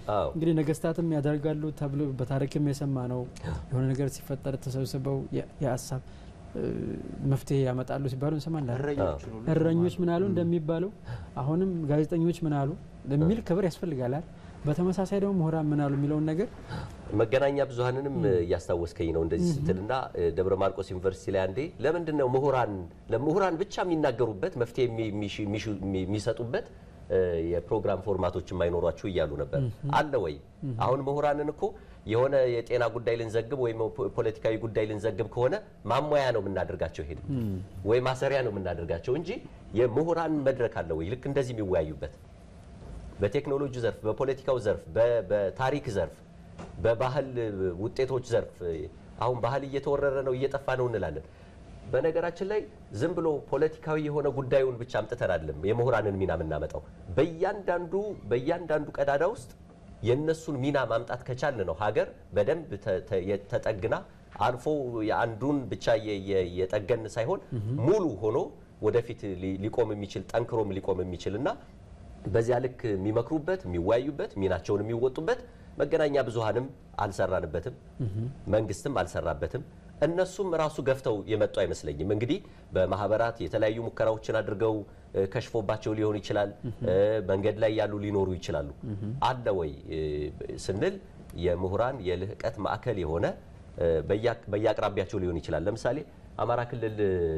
እንግዲህ ነገስታትም ያደርጋሉ ተብሎ በታሪክም የሰማነው የሆነ ነገር ሲፈጠር ተሰብስበው ያሳብ መፍትሄ ያመጣሉ ሲባሉ እንሰማለን እረኞች ምን አሉ እንደሚባለው አሁንም ጋዜጠኞች ምን አሉ ለሚል ክብር ያስፈልጋል በተመሳሳይ ደግሞ ምሁራን ምን አሉ የሚለውን ነገር መገናኛ ብዙሃንንም ያስታወስከኝ ነው እንደዚህ ስትልና ደብረ ማርቆስ ዩኒቨርሲቲ ላይ አንዴ ለምንድነው ለምሁራን ብቻ የሚናገሩበት መፍትሄ የሚሰጡበት የፕሮግራም ፎርማቶች የማይኖሯቸው ይያሉ ነበር አለ ወይ አሁን ምሁራንን እኮ የሆነ የጤና ጉዳይ ልንዘግብ ወይ ፖለቲካዊ ጉዳይ ልንዘግብ ከሆነ ማሞያ ነው የምናደርጋቸው ሄድ ወይ ማሰሪያ ነው የምናደርጋቸው እንጂ የምሁራን መድረክ አለ ወይ ልክ እንደዚህ የሚወያዩበት በቴክኖሎጂ ዘርፍ በፖለቲካው ዘርፍ በታሪክ ዘርፍ በባህል ውጤቶች ዘርፍ አሁን ባህል እየተወረረ ነው እየጠፋ ነው እንላለን በነገራችን ላይ ዝም ብሎ ፖለቲካዊ የሆነ ጉዳዩን ብቻ አምጥተን አይደለም የምሁራንን ሚና ምናመጣው በእያንዳንዱ ቀዳዳ ውስጥ የነሱን ሚና ማምጣት ከቻልን ነው ሀገር በደንብ ተጠግና አልፎ የአንዱን ብቻ የጠገን ሳይሆን ሙሉ ሆኖ ወደፊት ሊቆም የሚችል ጠንክሮም ሊቆም የሚችልና በዚያ ልክ የሚመክሩበት የሚወያዩበት ሚናቸውን የሚወጡበት መገናኛ ብዙሃንም አልሰራንበትም መንግስትም አልሰራበትም እነሱም ራሱ ገፍተው የመጡ አይመስለኝም እንግዲህ በማህበራት የተለያዩ ሙከራዎችን አድርገው ከሽፎባቸው ሊሆን ይችላል መንገድ ላይ ያሉ ሊኖሩ ይችላሉ አለ ወይ ስንል የምሁራን የልህቀት ማዕከል የሆነ በያቅራቢያቸው ሊሆን ይችላል ለምሳሌ አማራ ክልል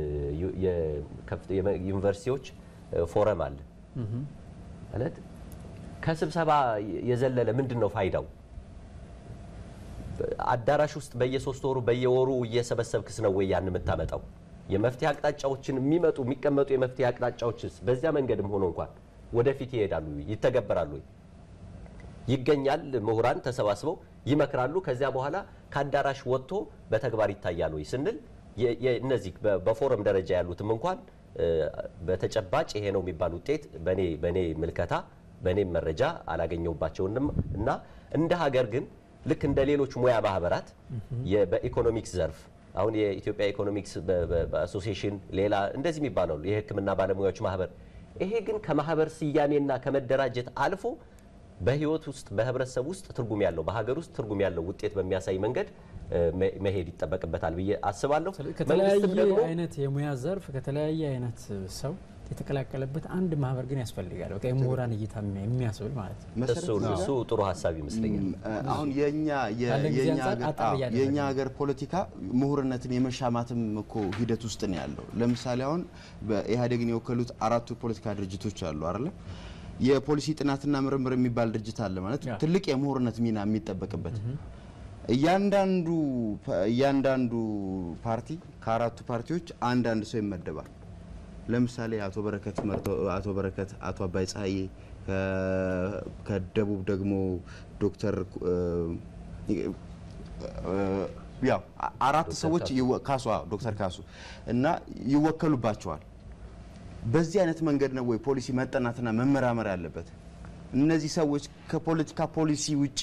የዩኒቨርሲቲዎች ፎረም አለ ማለት ከስብሰባ የዘለለ ምንድነው ፋይዳው አዳራሽ ውስጥ በየ3 ወሩ በየወሩ እየሰበሰብክስ ነው ወይ ያን መታመጣው የመፍትሄ አቅጣጫዎችን የሚቀመጡ የመፍትሄ አቅጣጫዎችስ በዚያ መንገድም ሆኖ እንኳን ወደፊት ይሄዳሉ ይተገበራሉ ይገኛል ምሁራን ተሰባስበው ይመክራሉ ከዚያ በኋላ ከአዳራሽ ወጥቶ በተግባር ይታያሉ ስንል እነዚህ በፎረም ደረጃ ያሉትም እንኳን በተጨባጭ ይሄ ነው የሚባል ውጤት በኔ ምልከታ በኔ መረጃ አላገኘውባቸውንም እና እንደ ሀገር ግን ልክ እንደ ሌሎች ሙያ ማህበራት በኢኮኖሚክስ ዘርፍ አሁን የኢትዮጵያ ኢኮኖሚክስ በአሶሲዬሽን ሌላ እንደዚህ የሚባለው የሕክምና ባለሙያዎች ማህበር ይሄ ግን ከማህበር ስያሜና ከመደራጀት አልፎ በህይወት ውስጥ በህብረተሰብ ውስጥ ትርጉም ያለው በሀገር ውስጥ ትርጉም ያለው ውጤት በሚያሳይ መንገድ መሄድ ይተበቅበታል ብዬ አስባለሁ ከተለያየ አይነት የሙያ ዘርፍ ከተለያየ አይነት ሰው የተቀላቀለበት አንድ ማህበር ግን ያስፈልጋል በቃ የምሁራን እይታ የሚያስብል ማለት ነው እሱ ጥሩ ሐሳብ ይመስለኛል አሁን የኛ ሀገር ፖለቲካ ምሁርነትን የመሻማትም እኮ ሂደት ውስጥ ነው ያለው ለምሳሌ አሁን በኢህአዴግን የወከሉት 4 ፖለቲካ ድርጅቶች አሉ አይደል የፖሊሲ ጥናትና ምርምር የሚባል ድርጅት አለ ማለት ትልቅ የምሁርነት ሚና የሚጠበቅበት እያንዳንዱ ፓርቲ ከአራቱ ፓርቲዎች አንድ ሰው ይመደባል ለምሳሌ አቶ በረከት አቶ አባይ ፀሐዬ ከደቡብ ደግሞ ዶክተር ያው 4 ሰዎች ዶክተር ካሱ እና ይወከሉባቸዋል በዚህ አይነት መንገድ ነው ወይ ፖሊሲ መጠናትና መመራመር ያለበት እነዚህ ሰዎች ከፖለቲካ ፖሊሲ ውጪ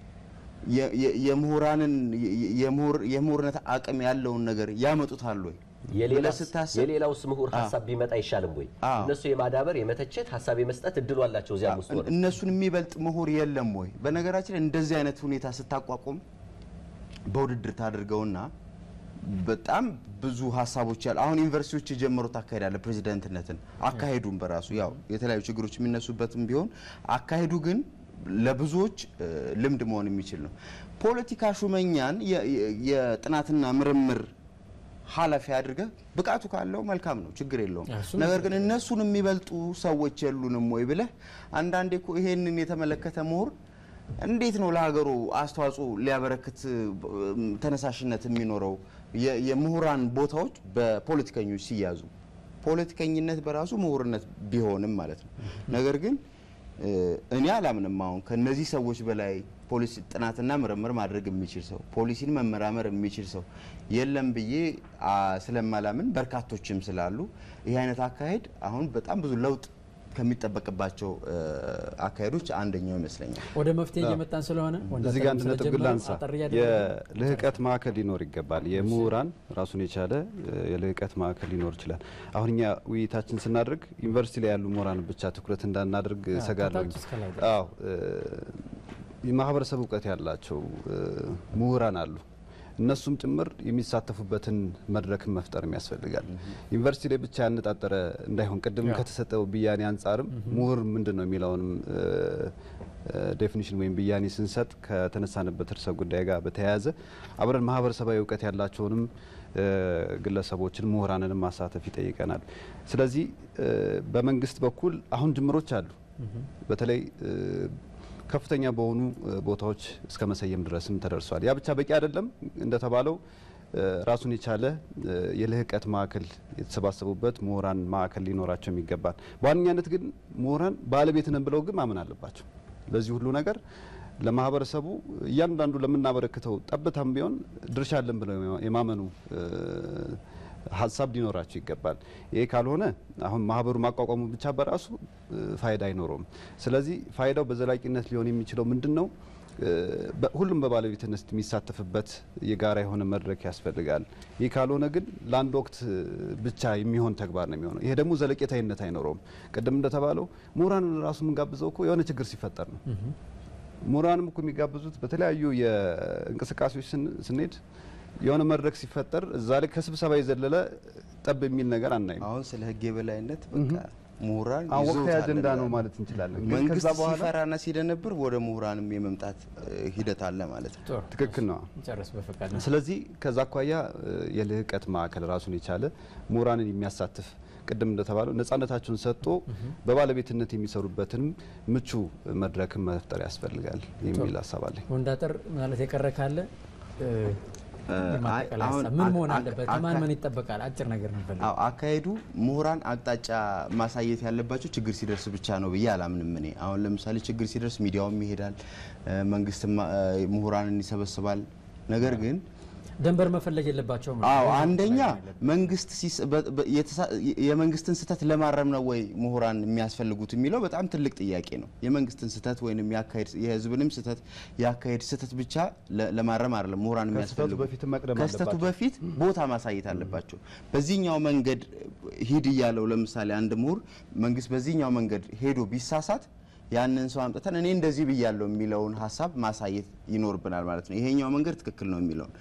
የምሁርነት አቅም ያለውን ነገር ያመጡታል ወይ የሌላውስ ምሁር ሐሳብ ቢመጣ ይሻልም ወይ እነሱ የማዳበር የመተቸት ሐሳብ የመስጠት እድሉ አላቸው እዚያ ውስጥ ነው እነሱን የሚበልጥ ምሁር የለም ወይ በነገራችን እንደዚህ አይነት ሁኔታ ስታቋቁም በውድድር ታደርገውና በጣም ብዙ ሐሳቦች ያሉ አሁን ዩኒቨርሲቲዎች የጀመሩት አካሄዳለ ፕሬዝዳንትነትን አካሄዱን በራሱ ያው የተለያዩ ችግሮች የሚነሱበትም ቢሆን አካሄዱ ግን ለብዙዎች ልምድ መሆን የሚችል ነው ፖለቲካ ሹመኛን የጥናትና ምርምር ሐላፊ አድርገ ብቃቱ ካለው መልካም ነው ችግር የለውም ነገር ግን እነሱን የሚበልጡ ሰዎች የሉንም ወይ ብለ አንዳንዴ እኮ ይሄንን የተመለከተ ምሁር እንዴት ነው ለሀገሩ አስተዋጽኦ ሊያበረክት ተነሳሽነት የሚኖረው የምሁራን ቦታዎች በፖለቲከኞች ሲያዙ ፖለቲከኝነት በራሱ ምሁርነት ቢሆንም ማለት ነው ነገር ግን እኔ አላምንም አሁን ከነዚህ ሰዎች በላይ ፖሊሲ ጥናትና ምርምር ማድረግ የሚችል ሰው ፖሊሲን መመራመር የሚችል ሰው የለም ብዬ ስለማላምን በርካቶችም ስላሉ ይሄ አይነት አካሄድ አሁን በጣም ብዙ ለውጥ ከሚጠበቅባቸው አካሄዶች አንደኛው ይመስለኛል ወደ መፍትሄ እየመጣን ስለሆነ እዚህ ጋር እንደነጥብ ግላንሳ የልህቀት ማዕከል ሊኖር ይገባል የምሁራን ራሱን የቻለ የልህቀት ማዕከል ሊኖር ይችላል አሁን እኛ ውይይታችን ስናደርግ ዩኒቨርሲቲ ላይ ያሉ ምሁራን ብቻ ትኩረት እንዳናደርግ ሰጋለሁ የማህበረሰብ እውቀት ያላቸው ምሁራን አሉ። እነሱም ጭምር የሚሳተፉበትን መድረክን መፍጠር ያስፈልጋል። ዩኒቨርሲቲ ላይ ብቻ ያነጣጠረ እንዳይሆን ቅድም ከተሰጠው ብያኔ አንጻርም ምሁር ምንድነው የሚለውንም ዴፊኒሽን ወይም ብያኔ ስንሰጥ ከተነሳንበት ርዕሰ ጉዳይ ጋር በተያያዘ አብረን ማህበረሰባዊ እውቀት ያላቸውንም ግለሰቦችን ምሁራንንም ማሳተፍ ይጠይቀናል። ስለዚህ በመንግስት በኩል አሁን ጅምሮች አሉ። በተለይ ከፍተኛ በሆኑ ቦታዎች እስከ መሰየም ድረስም ተደርሷል። ያ ብቻ በቂ አይደለም። እንደተባለው ራሱን የቻለ የልህቀት ማዕከል የተሰባሰቡበት ምሁራን ማዕከል ሊኖራቸው ይገባል። በዋነኛነት ግን ምሁራን ባለቤት ነን ብለው ግን ማመን አለባቸው። ለዚህ ሁሉ ነገር ለማህበረሰቡ እያንዳንዱ ለምናበረክተው ጠብታም ቢሆን ድርሻ አለን ብለው የማመኑ ሀሳብ ሊኖራቸው ይገባል። ይሄ ካልሆነ አሁን ማህበሩ ማቋቋሙ ብቻ በራሱ ፋይዳ አይኖረውም። ስለዚህ ፋይዳው በዘላቂነት ሊሆን የሚችለው ምንድነው? ሁሉም በባለቤትነት የሚሳተፍበት የጋራ የሆነ መድረክ ያስፈልጋል። ይህ ካልሆነ ግን ለአንድ ወቅት ብቻ የሚሆን ተግባር ነው የሚሆነው። ይሄ ደግሞ ዘለቄታዊነት አይኖረውም። ቅድም እንደተባለው ምሁራንን ራሱ የምንጋብዘው እኮ የሆነ ችግር ሲፈጠር ነው። ምሁራንም እኮ የሚጋብዙት በተለያዩ የእንቅስቃሴዎች ስንሄድ የሆነ መድረክ ሲፈጠር እዛ ላይ ከስብሰባ የዘለለ ጠብ የሚል ነገር አናይም። አሁን ስለ ህግ የበላይነት በቃ ምሁራን ወቅታዊ አጀንዳ ነው ማለት እንችላለን። መንግስት ሲፈራና ሲደነብር ወደ ምሁራንም የመምጣት ሂደት አለ ማለት ነው። ትክክል ነው። ስለዚህ ከዛ አኳያ የልህቀት ማዕከል ራሱን የቻለ ምሁራንን የሚያሳትፍ ቅድም እንደተባለው ነጻነታቸውን ሰጥቶ በባለቤትነት የሚሰሩበትን ምቹ መድረክን መፍጠር ያስፈልጋል የሚል ሀሳብ አለኝ። ወንዳጠር ማለት የቀረ ካለ ምን መሆን አለበት? ማን ይጠበቃል? አጭር ነገር ነው ፈልገው። አካሄዱ ምሁራን አቅጣጫ ማሳየት ያለባቸው ችግር ሲደርስ ብቻ ነው ብዬ አላምንም እኔ። አሁን ለምሳሌ ችግር ሲደርስ ሚዲያውም ይሄዳል፣ መንግስትም ምሁራንን ይሰበስባል። ነገር ግን ደንበር መፈለግ የለባቸው ማለት ነው። አንደኛ መንግስት የመንግስትን ስህተት ለማረም ነው ወይ ምሁራን የሚያስፈልጉት የሚለው በጣም ትልቅ ጥያቄ ነው። የመንግስትን ስህተት ወይንም ያካሄድ የህዝብንም ስህተት ያካሄድ ስህተት ብቻ ለማረም አይደለም ምሁራን የሚያስፈልጉት። ከስህተቱ በፊት ቦታ ማሳየት አለባቸው። በዚህኛው መንገድ ሂድ እያለው ለምሳሌ አንድ ምሁር መንግስት በዚህኛው መንገድ ሄዶ ቢሳሳት ያንን ሰው አምጥተን እኔ እንደዚህ ብያለሁ የሚለውን ሀሳብ ማሳየት ይኖርብናል ማለት ነው። ይሄኛው መንገድ ትክክል ነው የሚለውን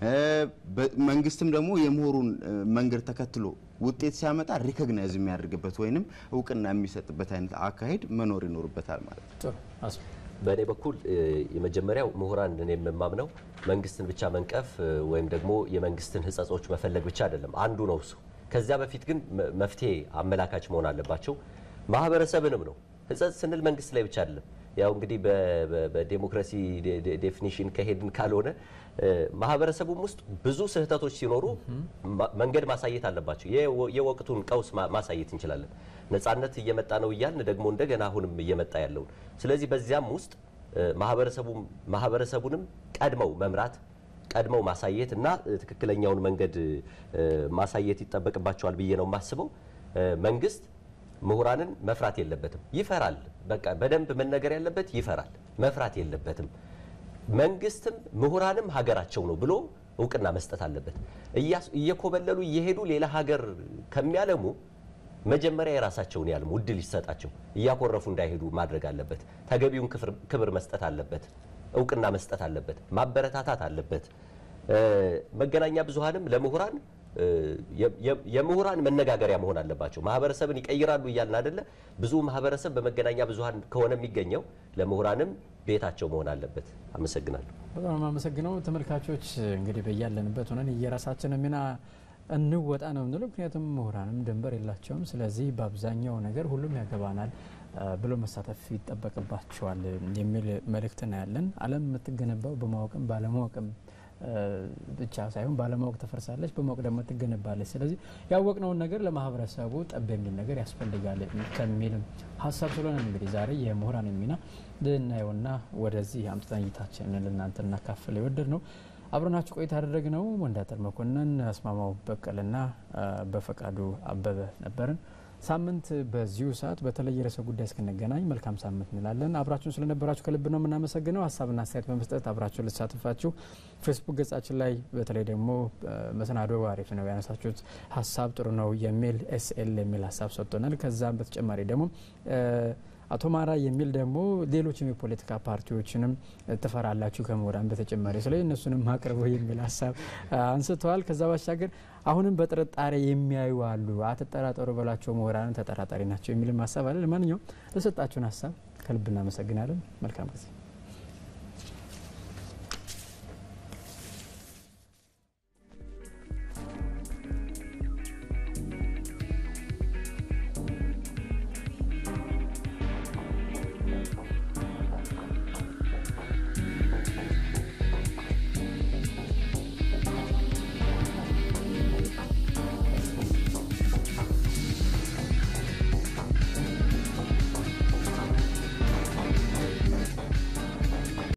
መንግስትም ደግሞ የምሁሩን መንገድ ተከትሎ ውጤት ሲያመጣ ሪኮግናይዝ የሚያደርግበት ወይንም እውቅና የሚሰጥበት አይነት አካሄድ መኖር ይኖርበታል ማለት ነው። በእኔ በኩል የመጀመሪያው ምሁራን እኔ የምማምነው መንግስትን ብቻ መንቀፍ ወይም ደግሞ የመንግስትን ህጸጾች መፈለግ ብቻ አይደለም፣ አንዱ ነው እሱ። ከዚያ በፊት ግን መፍትሄ አመላካች መሆን አለባቸው። ማህበረሰብንም ነው ህጸጽ ስንል መንግስት ላይ ብቻ አይደለም። ያው እንግዲህ በዲሞክራሲ ዴፊኒሽን ከሄድን ካልሆነ ማህበረሰቡም ውስጥ ብዙ ስህተቶች ሲኖሩ መንገድ ማሳየት አለባቸው። የወቅቱን ቀውስ ማሳየት እንችላለን። ነጻነት እየመጣ ነው እያልን ደግሞ እንደገና አሁንም እየመጣ ያለው። ስለዚህ በዚያም ውስጥ ማህበረሰቡንም ቀድመው መምራት ቀድመው ማሳየት እና ትክክለኛውን መንገድ ማሳየት ይጠበቅባቸዋል ብዬ ነው የማስበው። መንግስት ምሁራንን መፍራት የለበትም። ይፈራል። በቃ በደንብ መነገር ያለበት ይፈራል። መፍራት የለበትም። መንግስትም ምሁራንም ሀገራቸው ነው ብሎ እውቅና መስጠት አለበት። እየኮበለሉ እየሄዱ ሌላ ሀገር ከሚያለሙ መጀመሪያ የራሳቸውን ያልሙ እድል ይሰጣቸው። እያኮረፉ እንዳይሄዱ ማድረግ አለበት። ተገቢውን ክብር መስጠት አለበት። እውቅና መስጠት አለበት። ማበረታታት አለበት። መገናኛ ብዙሃንም ለምሁራን የምሁራን መነጋገሪያ መሆን አለባቸው። ማህበረሰብን ይቀይራሉ እያልን አይደለ? ብዙ ማህበረሰብ በመገናኛ ብዙሃን ከሆነ የሚገኘው ለምሁራንም ቤታቸው መሆን አለበት። አመሰግናለሁ። በጣም አመሰግናለሁ። ተመልካቾች እንግዲህ በእያለንበት ሆነን የራሳችንን ሚና እንወጣ ነው የምንለው። ምክንያቱም ምሁራንም ድንበር የላቸውም። ስለዚህ በአብዛኛው ነገር ሁሉም ያገባናል ብሎ መሳተፍ ይጠበቅባቸዋል የሚል መልእክት ነው ያለን። ዓለም የምትገነባው በማወቅም ባለማወቅም ብቻ ሳይሆን ባለማወቅ ተፈርሳለች፣ በማወቅ ደግሞ ትገነባለች። ስለዚህ ያወቅነውን ነገር ለማህበረሰቡ ጠብ የሚል ነገር ያስፈልጋል ከሚል ሀሳብ ስለሆነ እንግዲህ ዛሬ የምሁራን ሚና ልናየውና ወደዚህ አምጥተን እይታችንን ለእናንተ እናካፍል የወደድ ነው። አብረናችሁ ቆይታ ያደረግነው ወንዳጠር መኮንን፣ አስማማው በቀልና በፈቃዱ አበበ ነበርን። ሳምንት በዚሁ ሰዓት በተለየ ርዕሰ ጉዳይ እስክንገናኝ መልካም ሳምንት እንላለን። አብራችሁን ስለነበራችሁ ከልብ ነው የምናመሰግነው። ሀሳብና አስተያየት በመስጠት አብራችሁን ልትሳተፋችሁ ፌስቡክ ገጻችን ላይ በተለይ ደግሞ መሰናዶ አሪፍ ነው ያነሳችሁት ሀሳብ ጥሩ ነው የሚል ኤስኤል የሚል ሀሳብ ሰጥቶናል። ከዛም በተጨማሪ ደግሞ አቶ ማራ የሚል ደግሞ ሌሎችም የፖለቲካ ፓርቲዎችንም ትፈራላችሁ ከምሁራን በተጨማሪ ስለዚህ እነሱንም ማቅረበው የሚል ሀሳብ አንስተዋል። ከዛ ባሻገር አሁንም በጥርጣሬ የሚያዩ አሉ። አትጠራጠሩ በላቸው ምሁራን ተጠራጣሪ ናቸው የሚልም ሀሳብ አለ። ለማንኛውም ለሰጣችሁን ሀሳብ ከልብ እናመሰግናለን። መልካም ጊዜ